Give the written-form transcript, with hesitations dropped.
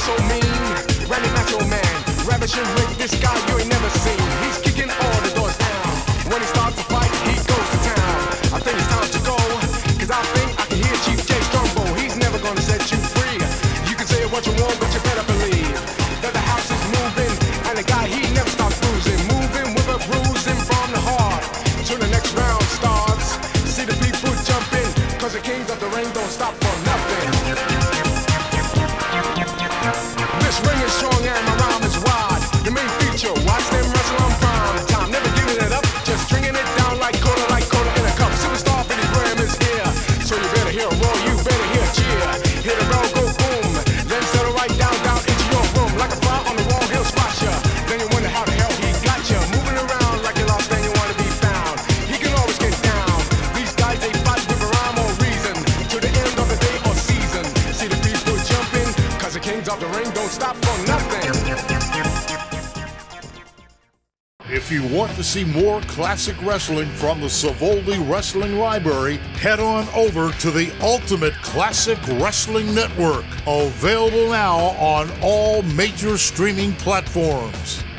so mean, Randy Macho Man, ravishing with this guy you ain't never seen. He's kicking all the doors down. When he starts to fight, he goes to town. I think it's time to go, cause I think I can hear Chief J Strongbow. He's never gonna set you free. You can say what you want, but you better believe that the house is moving, and the guy, he never stops bruising. Moving with a bruising from the heart, till the next round starts. See the people jumping, cause the kings of the ring don't stop for nothing. This ring is strong and my rhyme is wide. The main feature, watch them wrestle on prime time. Never giving it up, just stringing it down like quarter in a cup. Superstar Billy Graham is here, so you better hear a roar, you better hear a cheer. Hear the bell go boom, then settle right down into your room. Like a fly on the wall, he'll spot ya. Then you wonder how the hell he got ya. Moving around like you lost and you want to be found. He can always get down. These guys, they fight with a rhyme or reason, to the end of the day or season. See the people jumping, cause the kings of the ring don't stop for nothing. If you want to see more classic wrestling from the Savoldi Wrestling Library, head on over to the Ultimate Classic Wrestling Network, available now on all major streaming platforms.